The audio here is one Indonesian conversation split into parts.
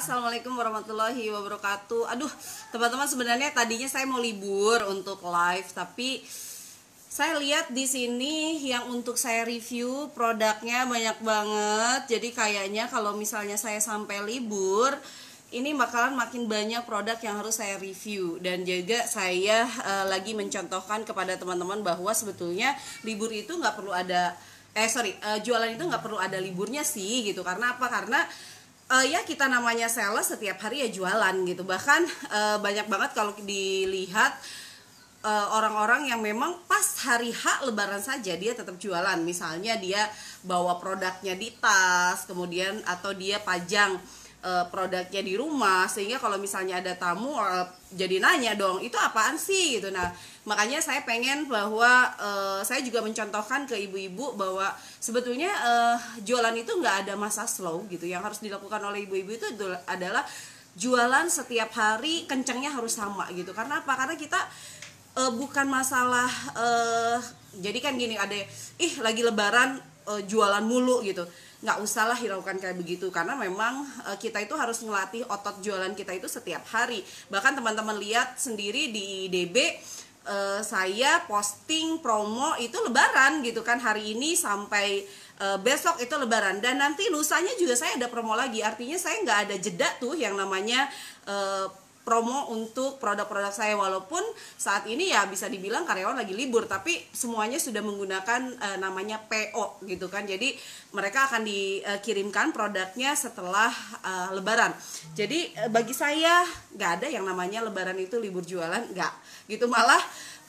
Assalamualaikum warahmatullahi wabarakatuh. Aduh, teman-teman, sebenarnya tadinya saya mau libur untuk live, tapi saya lihat di sini yang untuk saya review produknya banyak banget. Jadi kayaknya kalau misalnya saya sampai libur, ini bakalan makin banyak produk yang harus saya review. Dan juga saya lagi mencontohkan kepada teman-teman bahwa sebetulnya libur itu nggak perlu ada jualan itu nggak perlu ada liburnya sih gitu. Karena apa? Karena ya kita namanya sales, setiap hari ya jualan gitu. Bahkan banyak banget kalau dilihat orang-orang yang memang pas hari H Lebaran saja dia tetap jualan. Misalnya dia bawa produknya di tas, kemudian atau dia pajang produknya di rumah, sehingga kalau misalnya ada tamu jadi nanya dong, itu apaan sih gitu. Nah, makanya saya pengen bahwa saya juga mencontohkan ke ibu-ibu bahwa sebetulnya jualan itu nggak ada masa slow gitu. Yang harus dilakukan oleh ibu-ibu itu adalah jualan setiap hari, kencangnya harus sama gitu. Karena apa? Karena kita bukan masalah jadi kan gini, ada lagi Lebaran jualan mulu gitu. Nggak usah lah hiraukan kayak begitu, karena memang kita itu harus ngelatih otot jualan kita itu setiap hari. Bahkan teman-teman lihat sendiri di DB, saya posting promo itu Lebaran gitu kan, hari ini sampai besok itu Lebaran, dan nanti lusanya juga saya ada promo lagi. Artinya saya nggak ada jeda tuh yang namanya promo untuk produk-produk saya. Walaupun saat ini ya bisa dibilang karyawan lagi libur, tapi semuanya sudah menggunakan namanya PO gitu kan. Jadi mereka akan dikirimkan produknya setelah Lebaran. Jadi bagi saya nggak ada yang namanya Lebaran itu libur jualan, nggak gitu. Malah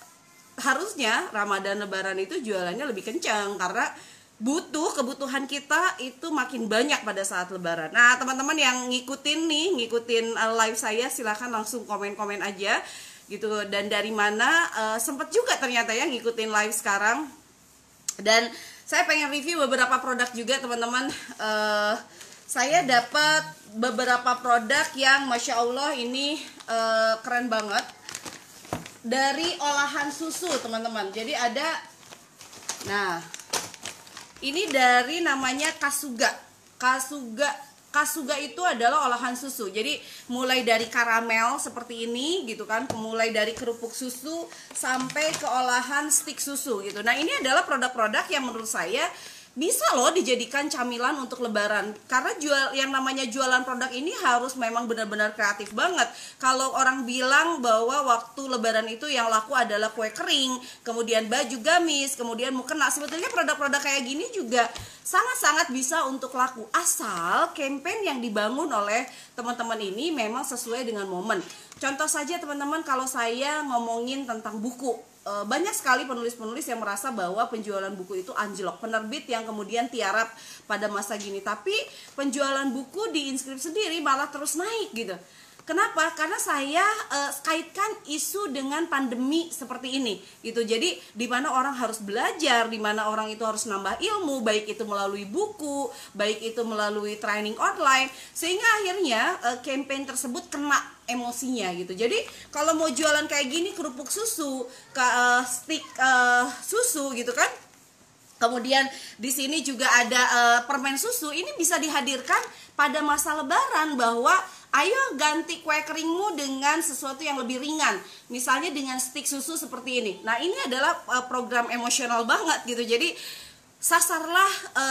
harusnya Ramadan Lebaran itu jualannya lebih kencang, karena kebutuhan kita itu makin banyak pada saat Lebaran. Nah, teman-teman yang ngikutin live saya, silahkan langsung komen-komen aja gitu. Dan dari mana sempet juga ternyata ya ngikutin live sekarang. Dan saya pengen review beberapa produk juga, teman-teman. Saya dapat beberapa produk yang Masya Allah ini keren banget, dari olahan susu, teman-teman. Jadi ada, nah ini dari namanya Kasuga. Kasuga itu adalah olahan susu. Jadi mulai dari karamel seperti ini gitu kan, mulai dari kerupuk susu sampai ke olahan stik susu gitu. Nah, ini adalah produk-produk yang menurut saya bisa loh dijadikan camilan untuk Lebaran. Karena yang namanya jualan produk ini harus memang benar-benar kreatif banget. Kalau orang bilang bahwa waktu Lebaran itu yang laku adalah kue kering, kemudian baju gamis, kemudian mukena, sebetulnya produk-produk kayak gini juga sangat-sangat bisa untuk laku, asal campaign yang dibangun oleh teman-teman ini memang sesuai dengan momen. Contoh saja teman-teman, kalau saya ngomongin tentang buku, banyak sekali penulis-penulis yang merasa bahwa penjualan buku itu anjlok, penerbit yang kemudian tiarap pada masa gini. Tapi penjualan buku di Inscript sendiri malah terus naik gitu. Kenapa? Karena saya kaitkan isu dengan pandemi seperti ini gitu. Jadi di mana orang harus belajar, di mana orang itu harus nambah ilmu, baik itu melalui buku, baik itu melalui training online, sehingga akhirnya campaign tersebut kena emosinya gitu. Jadi kalau mau jualan kayak gini, kerupuk susu, stik susu gitu kan. Kemudian di sini juga ada permen susu. Ini bisa dihadirkan pada masa Lebaran, bahwa ayo ganti kue keringmu dengan sesuatu yang lebih ringan, misalnya dengan stik susu seperti ini. Nah, ini adalah program emosional banget gitu. Jadi sasarlah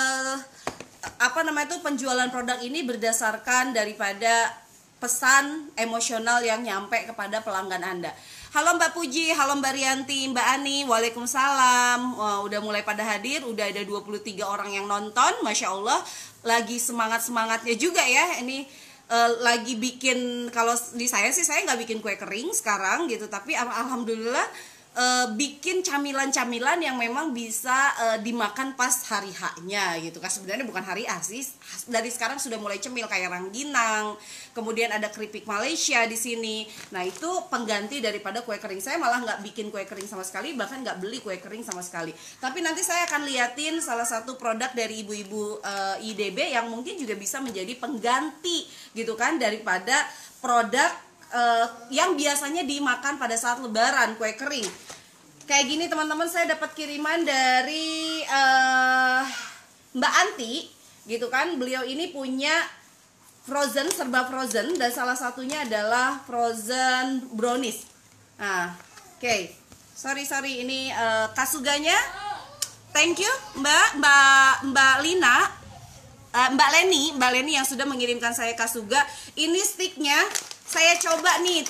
penjualan produk ini berdasarkan daripada pesan emosional yang nyampe kepada pelanggan Anda. Halo Mbak Puji, halo Mbak Rianti, Mbak Ani, waalaikumsalam. Udah mulai pada hadir, udah ada 23 orang yang nonton, Masya Allah. Lagi semangat-semangatnya juga ya, ini lagi bikin, kalau di saya sih saya nggak bikin kue kering sekarang gitu, tapi alhamdulillah bikin camilan-camilan yang memang bisa dimakan pas hari H-nya gitu kan. Sebenarnya bukan hari H sih, dari sekarang sudah mulai cemil kayak rangginang, kemudian ada keripik Malaysia di sini. Nah, itu pengganti daripada kue kering. Saya malah nggak bikin kue kering sama sekali, bahkan nggak beli kue kering sama sekali. Tapi nanti saya akan liatin salah satu produk dari ibu-ibu IDB yang mungkin juga bisa menjadi pengganti gitu kan daripada produk yang biasanya dimakan pada saat Lebaran, kue kering. Kayak gini teman-teman, saya dapat kiriman dari Mbak Anti gitu kan. Beliau ini punya frozen, serba frozen, dan salah satunya adalah frozen brownies. Nah, oke. Sorry ini kasuganya. Thank you Mbak Lina, Mbak Leni yang sudah mengirimkan saya kasuga. Ini sticknya saya coba nih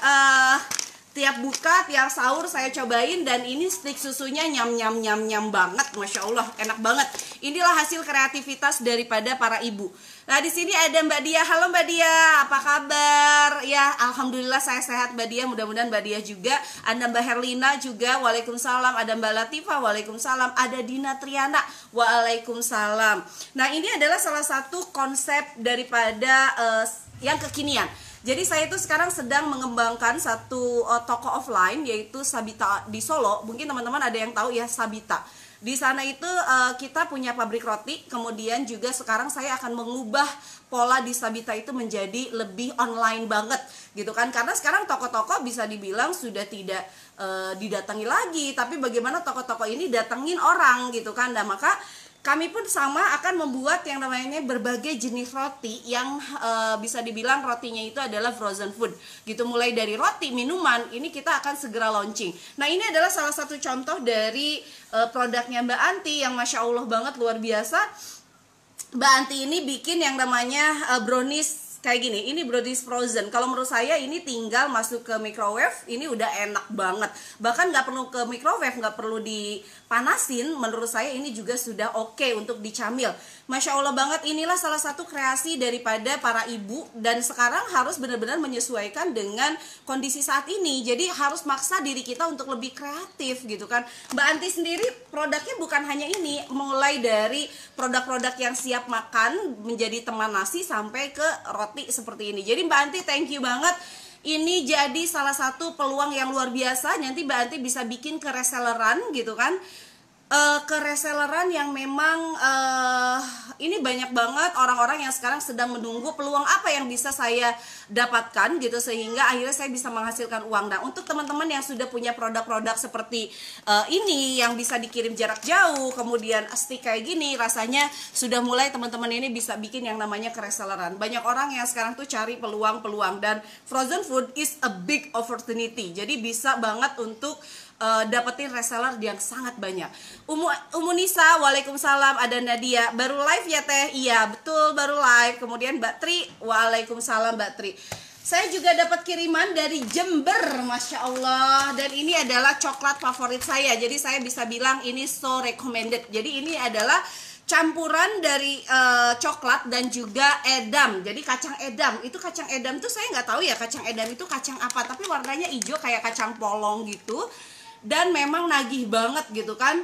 tiap buka, tiap sahur saya cobain, dan ini stick susunya nyam banget, masya Allah, enak banget. Inilah hasil kreativitas daripada para ibu. Nah, di sini ada Mbak Dia. Halo Mbak Dia, apa kabar? Ya, alhamdulillah saya sehat Mbak Dia. Mudah-mudahan Mbak Dia juga. Ada Mbak Herlina juga, waalaikumsalam. Ada Mbak Latifah, waalaikumsalam. Ada Dina Triana, waalaikumsalam. Nah, ini adalah salah satu konsep daripada yang kekinian. Jadi saya itu sekarang sedang mengembangkan satu toko offline, yaitu Sabita di Solo. Mungkin teman-teman ada yang tahu ya Sabita. Di sana itu kita punya pabrik roti. Kemudian juga sekarang saya akan mengubah pola di Sabita itu menjadi lebih online banget gitu kan. Karena sekarang toko-toko bisa dibilang sudah tidak didatangi lagi, tapi bagaimana toko-toko ini datengin orang gitu kan. Nah, maka kami pun sama akan membuat yang namanya berbagai jenis roti yang bisa dibilang rotinya itu adalah frozen food gitu. Mulai dari roti, minuman, ini kita akan segera launching. Nah, ini adalah salah satu contoh dari produknya Mbak Anti yang masya Allah banget, luar biasa. Mbak Anti ini bikin yang namanya brownies kayak gini. Ini brownies frozen. Kalau menurut saya ini tinggal masuk ke microwave, ini udah enak banget. Bahkan nggak perlu ke microwave, nggak perlu dipanasin. Menurut saya ini juga sudah oke untuk dicamil. Masya Allah banget. Inilah salah satu kreasi daripada para ibu, dan sekarang harus benar-benar menyesuaikan dengan kondisi saat ini. Jadi harus maksa diri kita untuk lebih kreatif gitu kan. Mbak Anti sendiri produknya bukan hanya ini, mulai dari produk-produk yang siap makan menjadi teman nasi sampai ke roti seperti ini. Jadi Mbak Anti thank you banget. Ini jadi salah satu peluang yang luar biasa. Nanti Mbak Anti bisa bikin ke reselleran gitu kan. Ke reselleran yang memang ini banyak banget orang-orang yang sekarang sedang menunggu peluang apa yang bisa saya dapatkan gitu, sehingga akhirnya saya bisa menghasilkan uang. Nah, untuk teman-teman yang sudah punya produk-produk seperti ini yang bisa dikirim jarak jauh, kemudian stick kayak gini, rasanya sudah mulai teman-teman ini bisa bikin yang namanya ke reselleran. Banyak orang yang sekarang tuh cari peluang-peluang, dan frozen food is a big opportunity. Jadi bisa banget untuk dapetin reseller yang sangat banyak. Umu Nisa, waalaikumsalam. Ada Nadia, baru live ya teh? Iya betul, baru live. Kemudian Mbak Tri, waalaikumsalam Mbak Tri. Saya juga dapat kiriman dari Jember, masya Allah. Dan ini adalah coklat favorit saya. Jadi saya bisa bilang ini so recommended. Jadi ini adalah campuran dari coklat dan juga edam. Jadi kacang edam, itu kacang edam tuh saya nggak tahu ya kacang edam itu kacang apa, tapi warnanya hijau kayak kacang polong gitu. Dan memang nagih banget gitu kan.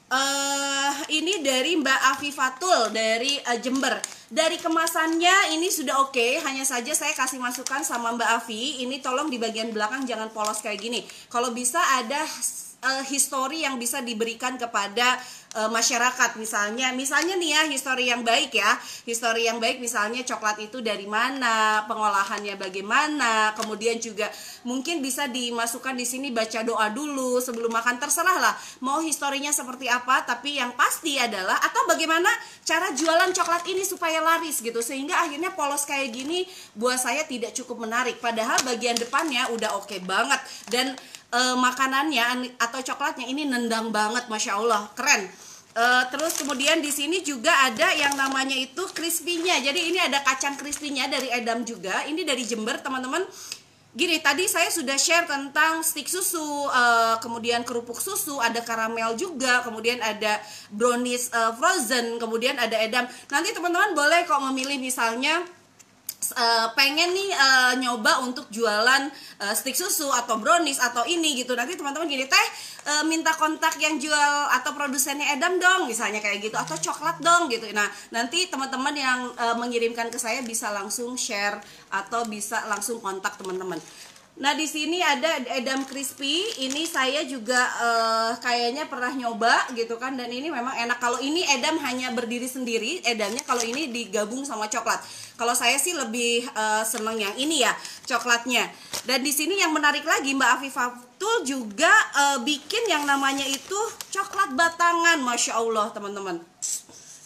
Ini dari Mbak Afifatul dari Jember. Dari kemasannya ini sudah oke. Hanya saja saya kasih masukan sama Mbak Afi, ini tolong di bagian belakang jangan polos kayak gini. Kalau bisa ada histori yang bisa diberikan kepada masyarakat, misalnya nih ya, histori yang baik ya, histori yang baik, misalnya coklat itu dari mana, pengolahannya bagaimana, kemudian juga mungkin bisa dimasukkan di sini baca doa dulu sebelum makan, terserah lah mau historinya seperti apa, tapi yang pasti adalah atau bagaimana cara jualan coklat ini supaya laris gitu, sehingga akhirnya polos kayak gini buat saya tidak cukup menarik, padahal bagian depannya udah oke banget, dan makanannya atau coklatnya ini nendang banget, masya Allah, keren. Terus kemudian di sini juga ada yang namanya itu crispy-nya. Jadi ini ada kacang crispy-nya dari edam juga. Ini dari Jember, teman-teman. Gini, tadi saya sudah share tentang stick susu, kemudian kerupuk susu, ada karamel juga, kemudian ada brownies frozen, kemudian ada edam. Nanti teman-teman boleh kok memilih, misalnya pengen nih nyoba untuk jualan stick susu atau brownies atau ini gitu, nanti teman-teman gini, teh minta kontak yang jual atau produsennya edam dong, misalnya kayak gitu, atau coklat dong gitu. Nah, nanti teman-teman yang mengirimkan ke saya bisa langsung share atau bisa langsung kontak teman-teman. Nah, di sini ada edam crispy. Ini saya juga kayaknya pernah nyoba gitu kan, dan ini memang enak. Kalau ini edam hanya berdiri sendiri edamnya, kalau ini digabung sama coklat. Kalau saya sih lebih seneng yang ini ya, coklatnya. Dan di sini yang menarik lagi, Mbak Afifatul juga bikin yang namanya itu coklat batangan, masya Allah teman-teman.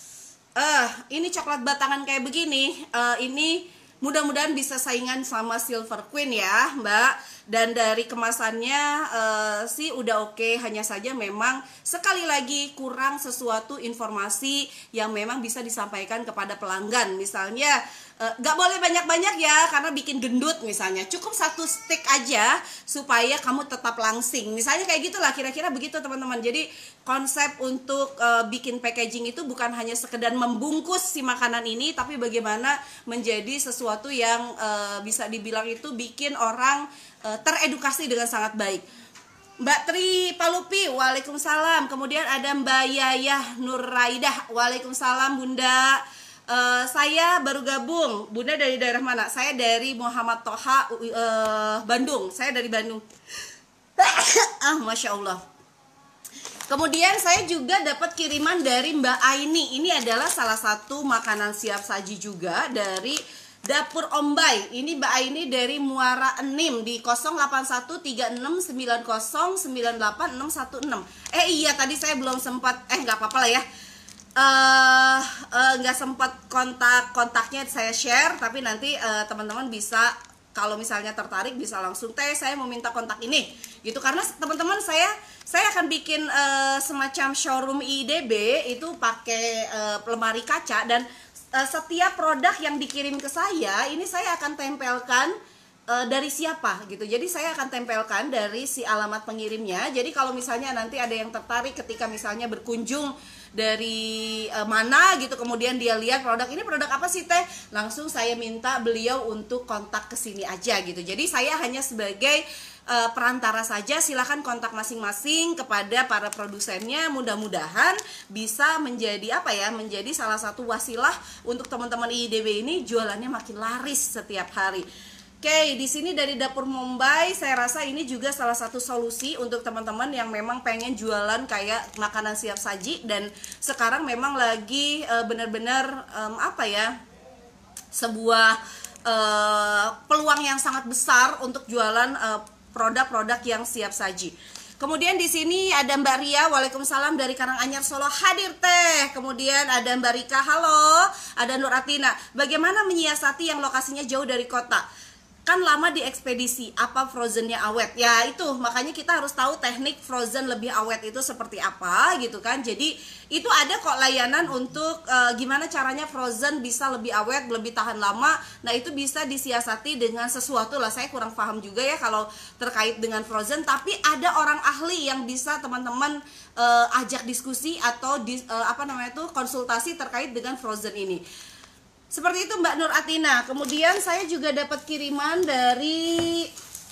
Ini coklat batangan kayak begini. Ini mudah-mudahan bisa saingan sama Silver Queen ya, Mbak. Dan dari kemasannya sih udah oke. Hanya saja memang sekali lagi kurang sesuatu informasi yang memang bisa disampaikan kepada pelanggan. Misalnya gak boleh banyak-banyak ya, karena bikin gendut misalnya. Cukup 1 stick aja supaya kamu tetap langsing. Misalnya kayak gitulah, kira-kira begitu teman-teman. Jadi konsep untuk bikin packaging itu bukan hanya sekedar membungkus si makanan ini, tapi bagaimana menjadi sesuatu yang bisa dibilang itu bikin orang teredukasi dengan sangat baik. Mbak Tri Palupi, waalaikumsalam. Kemudian ada Mbak Yayah Nurraidah, waalaikumsalam Bunda. Saya baru gabung. Bunda dari daerah mana? Saya dari Muhammad Toha, Bandung. Saya dari Bandung. Masya Allah. Kemudian saya juga dapat kiriman dari Mbak Aini. Ini adalah salah satu makanan siap saji juga dari Dapur Ombay. Ini Mbak Aini dari Muara Enim di 081369098616. Iya tadi saya belum sempat, nggak apa-apa lah ya. Nggak sempat kontaknya saya share, tapi nanti teman-teman bisa, kalau misalnya tertarik bisa langsung saya mau minta kontak ini gitu, karena teman-teman saya akan bikin semacam showroom IDB itu pakai lemari kaca, dan setiap produk yang dikirim ke saya ini saya akan tempelkan dari siapa gitu. Jadi saya akan tempelkan dari si alamat pengirimnya. Jadi kalau misalnya nanti ada yang tertarik ketika misalnya berkunjung dari mana gitu, kemudian dia lihat produk ini produk apa sih teh, langsung saya minta beliau untuk kontak ke sini aja gitu. Jadi saya hanya sebagai perantara saja, silahkan kontak masing-masing kepada para produsennya. Mudah-mudahan bisa menjadi menjadi salah satu wasilah untuk teman-teman IDB ini jualannya makin laris setiap hari. Oke, di sini dari Dapur Mumbai, saya rasa ini juga salah satu solusi untuk teman-teman yang memang pengen jualan kayak makanan siap saji, dan sekarang memang lagi benar-benar sebuah peluang yang sangat besar untuk jualan produk-produk yang siap saji. Kemudian di sini ada Mbak Ria, waalaikumsalam dari Karanganyar Solo, hadir teh. Kemudian ada Mbak Rika, halo. Ada Nur Atina, bagaimana menyiasati yang lokasinya jauh dari kota? Kan lama di ekspedisi, apa frozennya awet? Ya itu, makanya kita harus tahu teknik frozen lebih awet itu seperti apa gitu kan. Jadi itu ada kok layanan untuk gimana caranya frozen bisa lebih awet, lebih tahan lama. Nah itu bisa disiasati dengan sesuatu lah. Saya kurang paham juga ya kalau terkait dengan frozen, tapi ada orang ahli yang bisa teman-teman ajak diskusi atau konsultasi terkait dengan frozen ini. Seperti itu Mbak Nur Atina. Kemudian saya juga dapat kiriman dari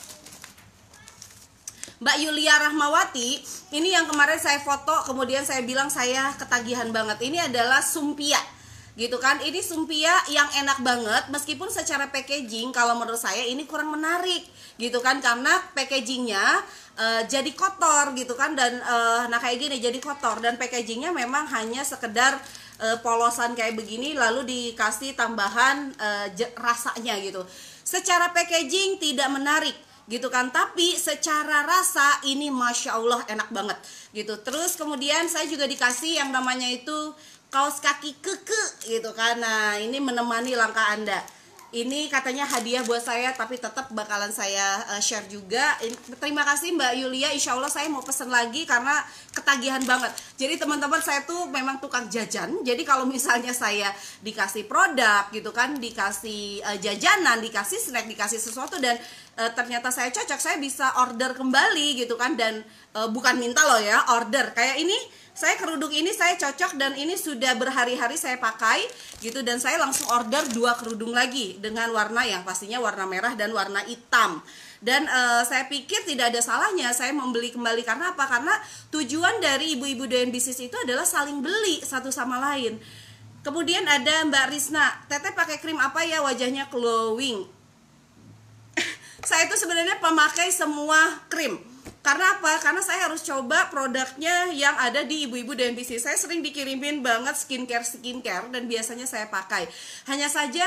Mbak Yulia Rahmawati. Ini yang kemarin saya foto, kemudian saya bilang saya ketagihan banget. Ini adalah sumpia gitu kan. Ini sumpia yang enak banget, meskipun secara packaging kalau menurut saya ini kurang menarik gitu kan, karena packagingnya jadi kotor gitu kan. Dan kayak gini jadi kotor, dan packagingnya memang hanya sekedar polosan kayak begini, lalu dikasih tambahan rasanya gitu. Secara packaging tidak menarik gitu kan, tapi secara rasa ini Masya Allah enak banget gitu. Terus kemudian saya juga dikasih yang namanya itu kaos kaki keke gitu kan. Nah ini menemani langkah Anda. Ini katanya hadiah buat saya, tapi tetap bakalan saya share juga. Terima kasih Mbak Yulia, insya Allah saya mau pesen lagi karena ketagihan banget. Jadi teman-teman, saya tuh memang tukang jajan. Jadi kalau misalnya saya dikasih produk gitu kan, dikasih jajanan, dikasih snack, dikasih sesuatu, dan ternyata saya cocok, saya bisa order kembali gitu kan. Dan bukan minta loh ya, order. Kayak ini, saya kerudung ini saya cocok dan ini sudah berhari-hari saya pakai gitu, dan saya langsung order 2 kerudung lagi dengan warna yang pastinya warna merah dan warna hitam. Dan saya pikir tidak ada salahnya saya membeli kembali. Karena apa? Karena tujuan dari ibu-ibu doyan bisnis itu adalah saling beli satu sama lain. Kemudian ada Mbak Risna, Teteh pakai krim apa ya wajahnya glowing? Saya itu sebenarnya pemakai semua krim. Karena apa? Karena saya harus coba produknya yang ada di ibu-ibu dan bisnis. Saya sering dikirimin banget skincare dan biasanya saya pakai. Hanya saja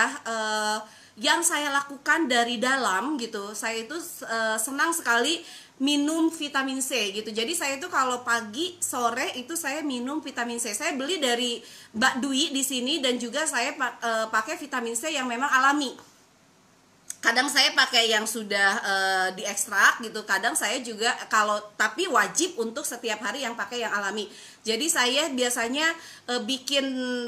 yang saya lakukan dari dalam gitu, saya itu senang sekali minum vitamin C gitu. Jadi saya tuh kalau pagi sore itu saya minum vitamin C. Saya beli dari Mbak Dwi di sini, dan juga saya pakai vitamin C yang memang alami. Kadang saya pakai yang sudah diekstrak gitu, kadang saya juga tapi wajib untuk setiap hari yang pakai yang alami. Jadi saya biasanya bikin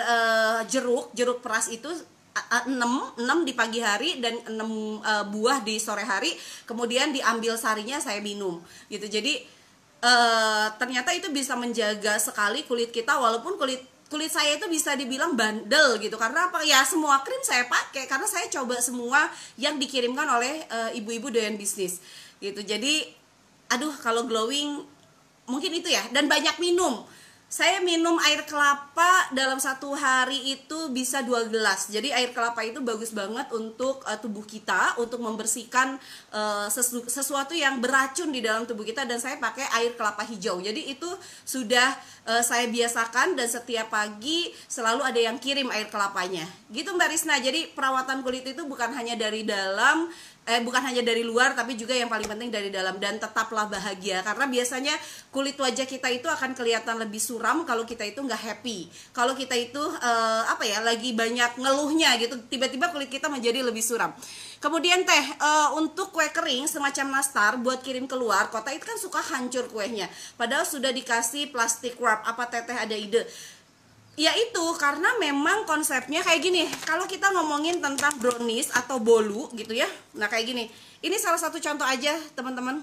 jeruk peras itu 6 di pagi hari dan 6 buah di sore hari, kemudian diambil sarinya saya minum gitu. Jadi ternyata itu bisa menjaga sekali kulit kita, walaupun kulit saya itu bisa dibilang bandel gitu. Karena apa? Ya semua krim saya pakai karena saya coba semua yang dikirimkan oleh ibu-ibu doyan bisnis gitu. Jadi aduh, kalau glowing mungkin itu ya. Dan banyak minum. Saya minum air kelapa dalam satu hari itu bisa 2 gelas. Jadi air kelapa itu bagus banget untuk tubuh kita, untuk membersihkan sesuatu yang beracun di dalam tubuh kita. Dan saya pakai air kelapa hijau. Jadi itu sudah saya biasakan, dan setiap pagi selalu ada yang kirim air kelapanya. Gitu Mbak Risna. Jadi perawatan kulit itu bukan hanya dari dalam, bukan hanya dari luar, tapi juga yang paling penting dari dalam. Dan tetaplah bahagia, karena biasanya kulit wajah kita itu akan kelihatan lebih suram kalau kita itu nggak happy, kalau kita itu lagi banyak ngeluhnya gitu, tiba-tiba kulit kita menjadi lebih suram. Kemudian untuk kue kering semacam nastar buat kirim keluar kota itu kan suka hancur kuenya, padahal sudah dikasih plastik wrap. Apa teteh ada ide? Ya itu karena memang konsepnya kayak gini. Kalau kita ngomongin tentang brownies atau bolu gitu ya, nah kayak gini. Ini salah satu contoh aja teman-teman.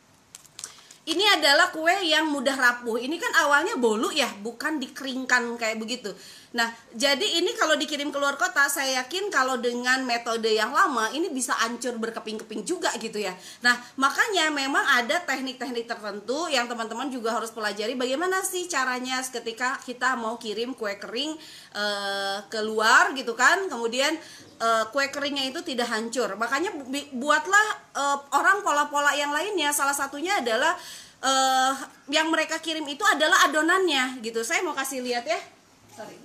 Ini adalah kue yang mudah rapuh. Ini kan awalnya bolu ya, bukan dikeringkan kayak begitu. Nah, jadi ini kalau dikirim keluar kota, saya yakin kalau dengan metode yang lama ini bisa hancur berkeping-keping juga gitu ya. Nah, makanya memang ada teknik-teknik tertentu yang teman-teman juga harus pelajari. Bagaimana sih caranya ketika kita mau kirim kue kering keluar gitu kan, kemudian kue keringnya itu tidak hancur. Makanya buatlah orang pola-pola yang lainnya. Salah satunya adalah yang mereka kirim itu adalah adonannya gitu. Saya mau kasih lihat ya. Sorry.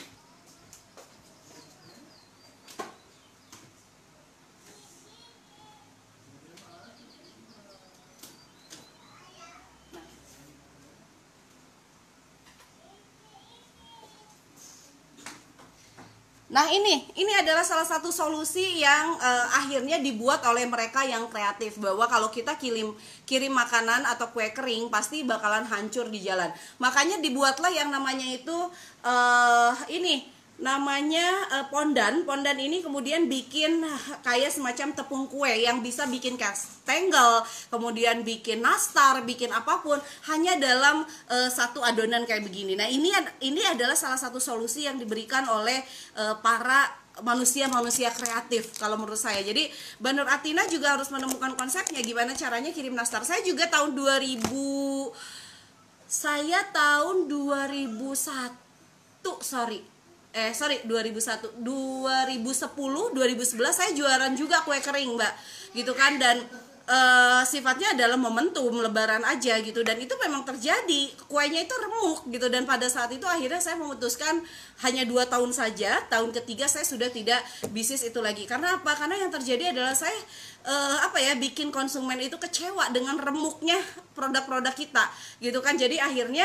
Nah ini adalah salah satu solusi yang akhirnya dibuat oleh mereka yang kreatif, bahwa kalau kita kirim makanan atau kue kering pasti bakalan hancur di jalan. Makanya dibuatlah yang namanya itu pondan. Pondan ini kemudian bikin kayak semacam tepung kue yang bisa bikin kastengel, kemudian bikin nastar, bikin apapun hanya dalam satu adonan kayak begini. Nah ini adalah salah satu solusi yang diberikan oleh para manusia kreatif kalau menurut saya. Jadi Mbak Nur Atina juga harus menemukan konsepnya, gimana caranya kirim nastar. Saya juga tahun 2001 2010, 2011 saya jualan juga kue kering Mbak gitu kan. Dan sifatnya adalah momentum lebaran aja gitu, dan itu memang terjadi, kuenya itu remuk gitu. Dan pada saat itu akhirnya saya memutuskan hanya 2 tahun saja, tahun ketiga saya sudah tidak bisnis itu lagi. Karena apa? Karena yang terjadi adalah saya bikin konsumen itu kecewa dengan remuknya produk-produk kita gitu kan. Jadi akhirnya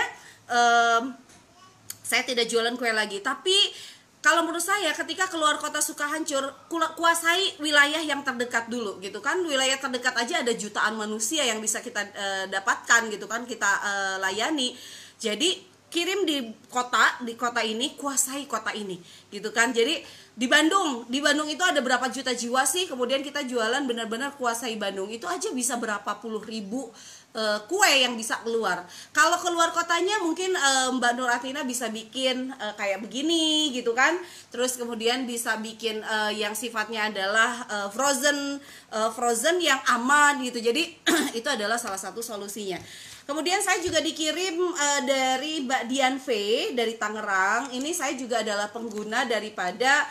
saya tidak jualan kue lagi. Tapi kalau menurut saya ketika keluar kota suka hancur, kuasai wilayah yang terdekat dulu gitu kan. Wilayah terdekat aja ada jutaan manusia yang bisa kita dapatkan gitu kan, kita layani. Jadi kirim di kota ini, kuasai kota ini gitu kan. Jadi di Bandung itu ada berapa juta jiwa sih, kemudian kita jualan benar-benar kuasai Bandung, itu aja bisa berapa puluh ribu kue yang bisa keluar. Kalau keluar kotanya mungkin Mbak Nur Atina bisa bikin kayak begini gitu kan. Terus kemudian bisa bikin yang sifatnya adalah frozen yang aman gitu. Jadi itu adalah salah satu solusinya. Kemudian saya juga dikirim dari Mbak Dian V dari Tangerang. Ini saya juga adalah pengguna daripada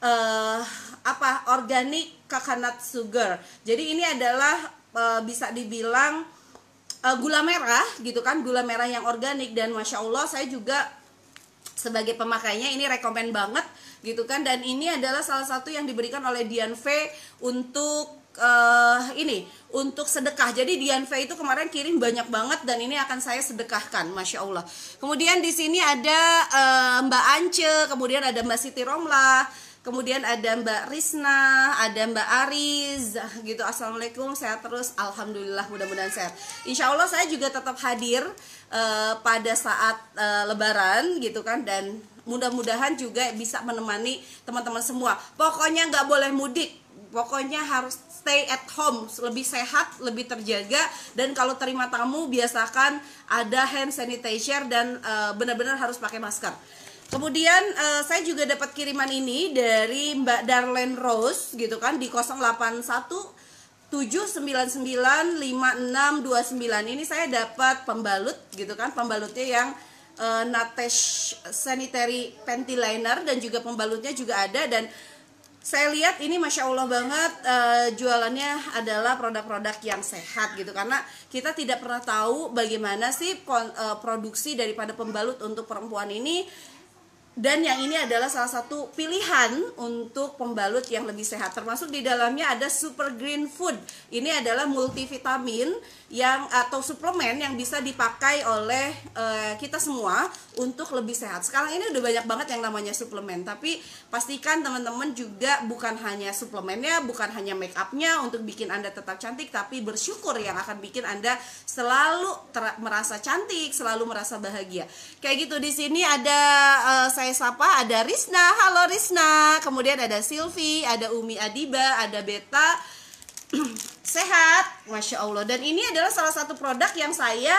organic coconut sugar. Jadi ini adalah bisa dibilang gula merah gitu kan, gula merah yang organik. Dan masya Allah saya juga sebagai pemakainya ini rekomen banget gitu kan. Dan ini adalah salah satu yang diberikan oleh Dian V untuk untuk sedekah. Jadi Dian V itu kemarin kirim banyak banget dan ini akan saya sedekahkan, Masya Allah. Kemudian di sini ada Mbak Ance, kemudian ada Mbak Siti Romlah, kemudian ada Mbak Risna, ada Mbak Ariz gitu. Assalamualaikum, sehat terus, alhamdulillah, mudah-mudahan sehat. Insya Allah saya juga tetap hadir pada saat Lebaran gitu kan, dan mudah-mudahan juga bisa menemani teman-teman semua. Pokoknya nggak boleh mudik, pokoknya harus stay at home, lebih sehat, lebih terjaga. Dan kalau terima tamu biasakan ada hand sanitizer dan benar-benar harus pakai masker. Kemudian saya juga dapat kiriman ini dari Mbak Darlene Rose gitu kan, di 0817995629. Ini saya dapat pembalut gitu kan, pembalutnya yang Natesh Sanitary Panty Liner, dan juga pembalutnya juga ada. Dan saya lihat ini Masya Allah banget, jualannya adalah produk-produk yang sehat gitu, karena kita tidak pernah tahu bagaimana sih produksi daripada pembalut untuk perempuan ini. Dan yang ini adalah salah satu pilihan untuk pembalut yang lebih sehat. Termasuk di dalamnya ada Super Green Food. Ini adalah multivitamin atau suplemen yang bisa dipakai oleh kita semua untuk lebih sehat. Sekarang ini udah banyak banget yang namanya suplemen, tapi pastikan teman-teman juga bukan hanya suplemennya, bukan hanya make upnya untuk bikin Anda tetap cantik, tapi bersyukur yang akan bikin Anda selalu merasa cantik, selalu merasa bahagia. Kayak gitu. Di sini ada saya sapa, ada Risna, halo Risna, kemudian ada Silvi, ada Umi Adiba, ada Beta. Sehat, Masya Allah. Dan ini adalah salah satu produk yang saya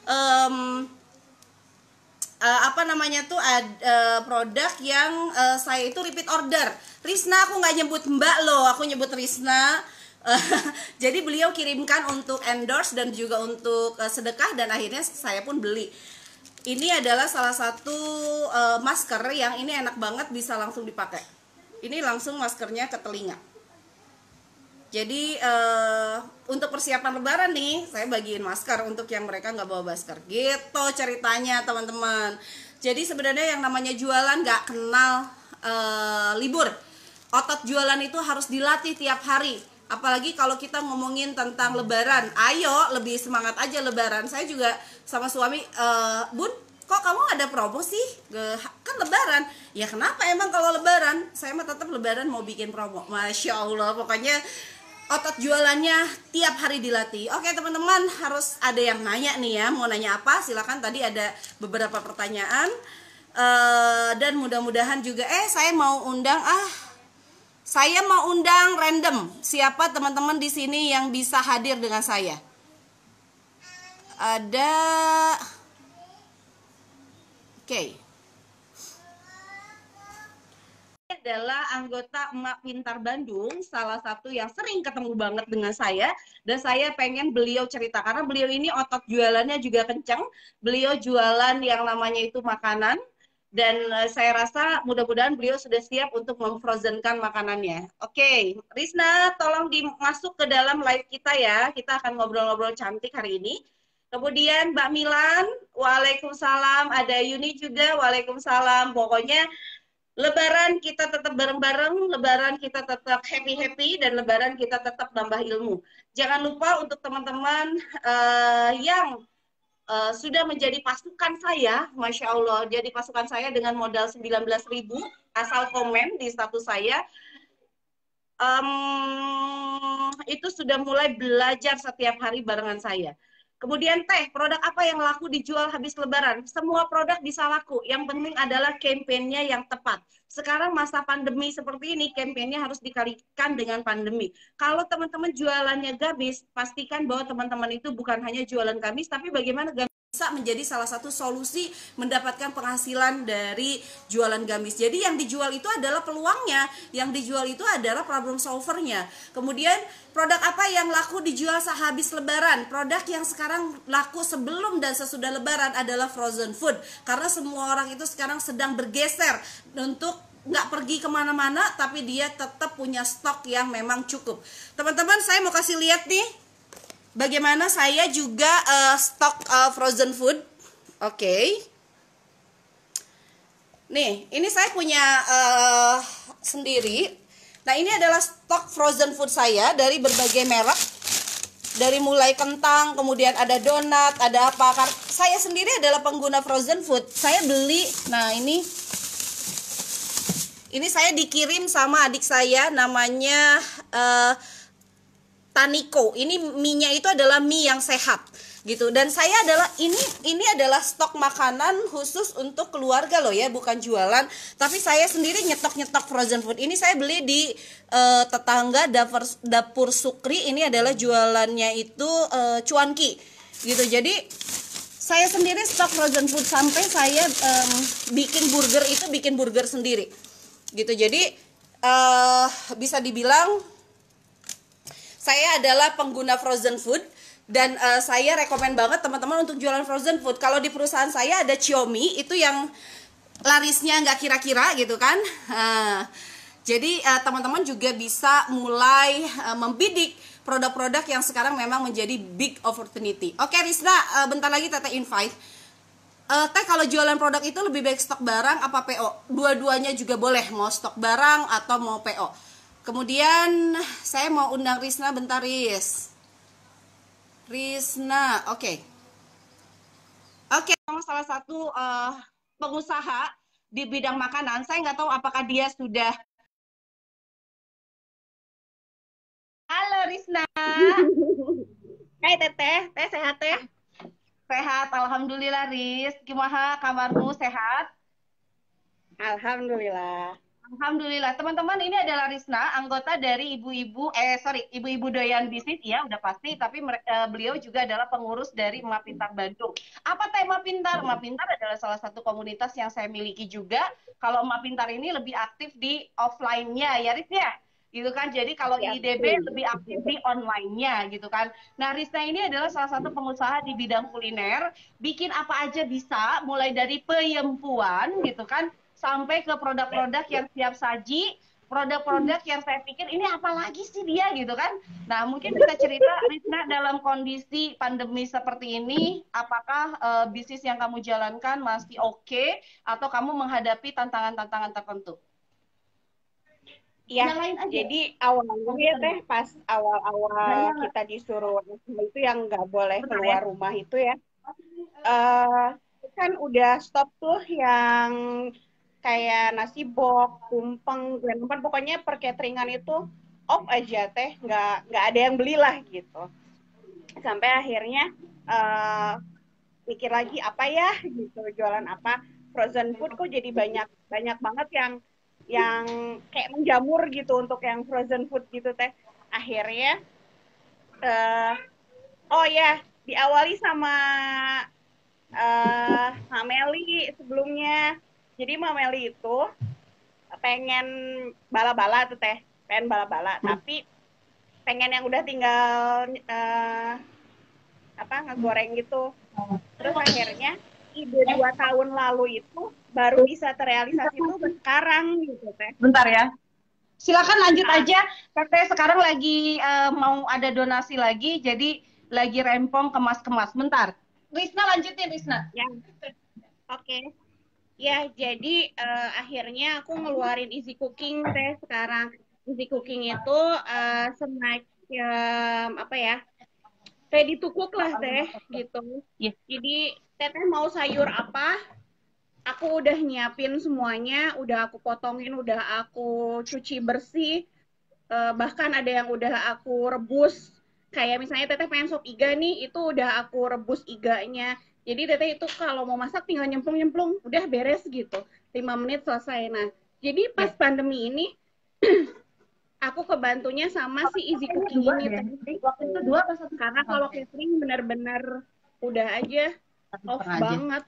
produk yang saya itu repeat order. Risna, aku nggak nyebut Mbak loh, aku nyebut Risna. Jadi beliau kirimkan untuk endorse dan juga untuk sedekah, dan akhirnya saya pun beli. Ini adalah salah satu masker yang ini enak banget, bisa langsung dipakai. Ini langsung maskernya ke telinga. Jadi untuk persiapan Lebaran nih, saya bagiin masker untuk yang mereka nggak bawa masker. Gitu ceritanya teman-teman. Jadi sebenarnya yang namanya jualan nggak kenal libur. Otot jualan itu harus dilatih tiap hari. Apalagi kalau kita ngomongin tentang Lebaran. Ayo lebih semangat aja Lebaran. Saya juga sama suami, Bun, kok kamu ada promo sih? Kan Lebaran. Ya kenapa emang kalau Lebaran? Saya mah tetap Lebaran mau bikin promo. Masya Allah, pokoknya otot jualannya tiap hari dilatih. Oke teman-teman, harus ada yang nanya nih ya. Mau nanya apa? Silakan, tadi ada beberapa pertanyaan. Dan mudah-mudahan juga saya mau undang random. Siapa teman-teman di sini yang bisa hadir dengan saya? Ada. Oke. Adalah anggota Emak Pintar Bandung, salah satu yang sering ketemu banget dengan saya, dan saya pengen beliau cerita karena beliau ini otot jualannya juga kenceng. Beliau jualan yang namanya itu makanan, dan saya rasa mudah-mudahan beliau sudah siap untuk memfrozenkan makanannya. Oke, Risna, tolong dimasuk ke dalam live kita ya. Kita akan ngobrol-ngobrol cantik hari ini. Kemudian Mbak Milan, waalaikumsalam. Ada Yuni juga, waalaikumsalam. Pokoknya Lebaran kita tetap bareng-bareng, Lebaran kita tetap happy-happy, dan Lebaran kita tetap nambah ilmu. Jangan lupa untuk teman-teman yang sudah menjadi pasukan saya, Masya Allah, jadi pasukan saya dengan modal 19.000, asal komen di status saya. Itu sudah mulai belajar setiap hari barengan saya. Kemudian produk apa yang laku dijual habis Lebaran? Semua produk bisa laku. Yang penting adalah kampanyenya yang tepat. Sekarang masa pandemi seperti ini, kampanyenya harus dikalikan dengan pandemi. Kalau teman-teman jualannya gabis, pastikan bahwa teman-teman itu bukan hanya jualan gamis, tapi bagaimana bisa menjadi salah satu solusi mendapatkan penghasilan dari jualan gamis. Jadi yang dijual itu adalah peluangnya, yang dijual itu adalah problem solvernya. Kemudian produk apa yang laku dijual sehabis Lebaran? Produk yang sekarang laku sebelum dan sesudah Lebaran adalah frozen food, karena semua orang itu sekarang sedang bergeser untuk nggak pergi kemana-mana, tapi dia tetap punya stok yang memang cukup. Teman-teman, saya mau kasih lihat nih bagaimana saya juga stok frozen food. Oke. Nih, ini saya punya sendiri. Nah, ini adalah stok frozen food saya dari berbagai merek. Dari mulai kentang, kemudian ada donat, ada apa. Saya sendiri adalah pengguna frozen food. Saya beli, nah ini saya dikirim sama adik saya, namanya Taniko. Ini mie-nya itu adalah mie yang sehat gitu. Dan saya adalah ini adalah stok makanan khusus untuk keluarga loh ya, bukan jualan. Tapi saya sendiri nyetok frozen food. Ini saya beli di tetangga Dapur Sukri. Ini adalah jualannya itu cuanki gitu. Jadi saya sendiri stok frozen food sampai saya bikin burger sendiri gitu. Jadi bisa dibilang saya adalah pengguna frozen food. Dan saya rekomen banget teman-teman untuk jualan frozen food. Kalau di perusahaan saya ada Xiaomi, itu yang larisnya nggak kira-kira gitu kan. Jadi teman-teman juga bisa mulai membidik produk-produk yang sekarang memang menjadi big opportunity. Oke Rizna, bentar lagi Teteh invite. Teh, kalau jualan produk itu lebih baik stok barang apa PO? Dua-duanya juga boleh, mau stok barang atau mau PO. Kemudian saya mau undang Rizna bentar, Rizna, oke. Sama salah satu pengusaha di bidang makanan. Saya nggak tahu apakah dia sudah. Halo Rizna. Hai Teteh, Teh sehat Teh? Sehat, alhamdulillah Riz. Gimana kabarmu, sehat? Alhamdulillah. Alhamdulillah. Teman-teman, ini adalah Rizna, anggota dari ibu-ibu doyan bisnis, ya udah pasti, tapi beliau juga adalah pengurus dari Emak Pintar Bandung. Apa tema Pintar? Emak Pintar adalah salah satu komunitas yang saya miliki juga. Kalau Emak Pintar ini lebih aktif di offline-nya, ya Riz ya? Gitu kan. Jadi kalau Ya, IDB lebih aktif di online-nya gitu kan. Nah, Rizna ini adalah salah satu pengusaha di bidang kuliner, bikin apa aja bisa, mulai dari peyempuan gitu kan, sampai ke produk-produk yang siap saji, produk-produk yang saya pikir ini apa lagi sih dia gitu kan. Nah, mungkin bisa cerita Rizna, dalam kondisi pandemi seperti ini, apakah bisnis yang kamu jalankan masih oke, atau kamu menghadapi tantangan-tantangan tertentu? ya. Nyalain aja Jadi awalnya ya Teh, komputernya. pas Nggak awal-awal nyala. kita disuruh itu yang nggak boleh Bentar ya. keluar rumah itu ya, eh kan udah stop tuh yang kayak nasi box, tumpeng, dan tempat pokoknya per cateringan itu off aja Teh, nggak ada yang belilah gitu. Sampai akhirnya eh mikir lagi apa ya gitu, jualan apa, frozen food kok jadi banyak banyak banget yang kayak menjamur gitu untuk yang frozen food gitu Teh. Akhirnya uh, oh ya, diawali sama Meli sebelumnya. Jadi Meli itu pengen bala-bala tuh Teh, pengen bala-bala, tapi pengen yang udah tinggal apa ngegoreng gitu. Terus akhirnya ide 2 tahun lalu itu baru bisa terrealisasi tuh sekarang gitu Teh. Bentar ya. Silakan lanjut Ah, aja. Teteh sekarang lagi mau ada donasi lagi, jadi lagi rempong kemas-kemas. Bentar. Rizna lanjutin, Rizna. ya, oke. Okay. Ya, jadi akhirnya aku ngeluarin Easy Cooking Teh sekarang. Easy Cooking itu semacam apa ya? Ready to cook lah Teh gitu. Iya. Jadi Teteh mau sayur apa? Aku udah nyiapin semuanya, udah aku potongin, udah aku cuci bersih, bahkan ada yang udah aku rebus. Kayak misalnya Teteh pengen sop iga nih, itu udah aku rebus iganya. Jadi Teteh itu kalau mau masak tinggal nyemplung-nyemplung, udah beres gitu. 5 menit selesai. Nah, jadi pas Iya. pandemi ini, aku kebantunya sama si Easy Cooking Dua ini deh. Teh. Waktu itu dua apa satu? Karena kalau Oke. catering benar-benar udah aja Satu off setengah aja. banget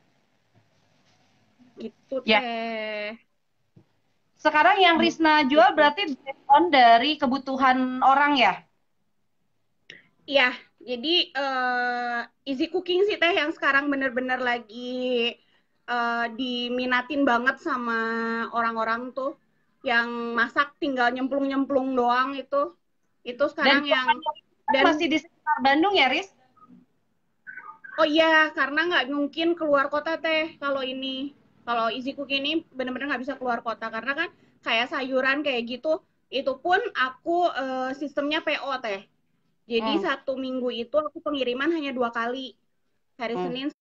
gitu Ya. Teh. Sekarang yang Rizna jual Gitu. berarti based on dari kebutuhan orang ya? Iya, jadi easy cooking sih Teh yang sekarang bener-bener lagi diminatin banget sama orang-orang tuh, yang masak tinggal nyemplung-nyemplung doang itu. Itu Dan sekarang yang, jualannya kan dan masih di sekitar Bandung ya, Riz? oh iya, karena nggak mungkin keluar kota Teh kalau ini. Kalau Easy Cook ini bener-bener nggak bisa keluar kota karena kan kayak sayuran kayak gitu, itu pun aku sistemnya PO teh. Jadi Hmm. 1 minggu itu aku pengiriman hanya 2 kali, hari Hmm. Senin.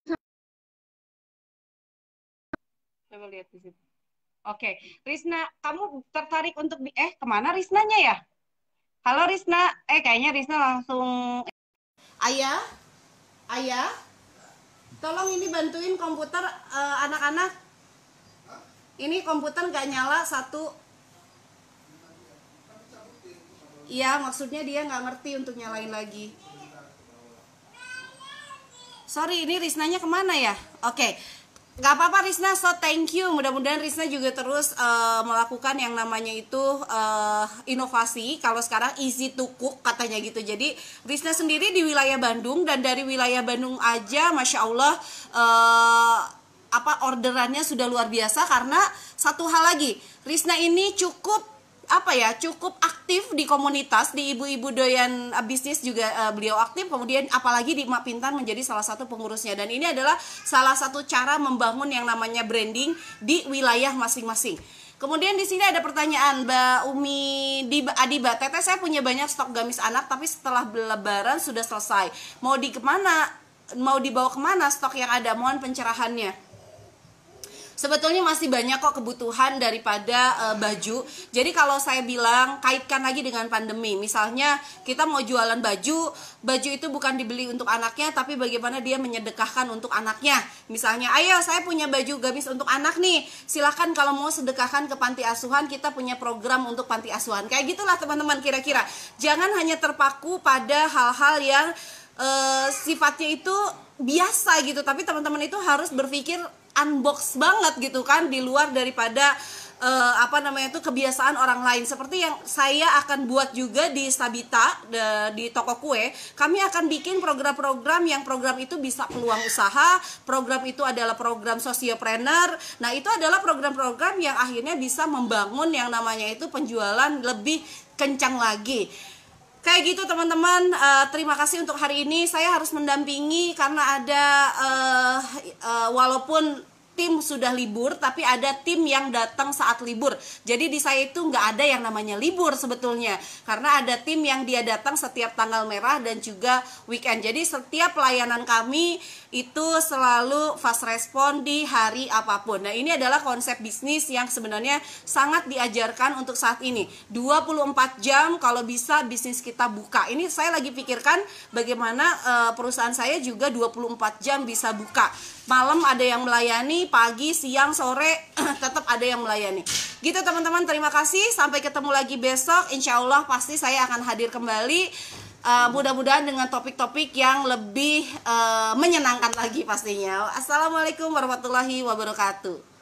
Coba lihat di situ. Oke, Risna, kamu tertarik untuk kemana Risnanya ya? Halo Risna, kayaknya Risna langsung. Ayah, ayah, tolong ini bantuin komputer anak-anak. Ini komputer nggak nyala satu. Iya, maksudnya dia nggak ngerti untuk nyalain lagi. Sorry, ini Risnanya kemana ya? Oke, nggak apa-apa Risna, so thank you. Mudah-mudahan Risna juga terus melakukan yang namanya itu inovasi. Kalau sekarang easy to cook katanya gitu. Jadi Risna sendiri di wilayah Bandung, dan dari wilayah Bandung aja Masya Allah orderannya sudah luar biasa. Karena satu hal lagi, Risna ini cukup cukup aktif di komunitas, di ibu-ibu doyan bisnis juga beliau aktif. Kemudian apalagi di Mak Pintar menjadi salah satu pengurusnya, dan ini adalah salah satu cara membangun yang namanya branding di wilayah masing-masing. Kemudian di sini ada pertanyaan Mbak Umi di Adiba, Teteh saya punya banyak stok gamis anak tapi setelah lebaran sudah selesai. Mau dibawa kemana stok yang ada? Mohon pencerahannya. Sebetulnya masih banyak kok kebutuhan daripada baju. Jadi kalau saya bilang kaitkan lagi dengan pandemi. Misalnya kita mau jualan baju itu bukan dibeli untuk anaknya, tapi bagaimana dia menyedekahkan untuk anaknya. Misalnya, ayo saya punya baju gamis untuk anak nih, silahkan kalau mau sedekahkan ke panti asuhan, kita punya program untuk panti asuhan. Kayak gitulah teman-teman kira-kira. Jangan hanya terpaku pada hal-hal yang sifatnya itu biasa gitu, tapi teman-teman itu harus berpikir unbox banget gitu kan, di luar daripada kebiasaan orang lain. Seperti yang saya akan buat juga di Sabita, di toko kue, kami akan bikin program-program yang program itu bisa peluang usaha, program itu adalah program sosiopreneur. Nah itu adalah program-program yang akhirnya bisa membangun yang namanya itu penjualan lebih kencang lagi. Kayak gitu teman-teman. Terima kasih untuk hari ini. Saya harus mendampingi karena ada walaupun tim sudah libur, tapi ada tim yang datang saat libur. Jadi di saya itu nggak ada yang namanya libur sebetulnya, karena ada tim yang dia datang setiap tanggal merah dan juga weekend. Jadi setiap pelayanan kami itu selalu fast respon di hari apapun. Nah ini adalah konsep bisnis yang sebenarnya sangat diajarkan untuk saat ini. 24 jam kalau bisa bisnis kita buka. Ini saya lagi pikirkan bagaimana perusahaan saya juga 24 jam bisa buka. Malam ada yang melayani, pagi, siang, sore tetap ada yang melayani. Gitu teman-teman, terima kasih. Sampai ketemu lagi besok. Insya Allah pasti saya akan hadir kembali. Mudah-mudahan dengan topik-topik yang lebih menyenangkan lagi pastinya. Assalamualaikum warahmatullahi wabarakatuh.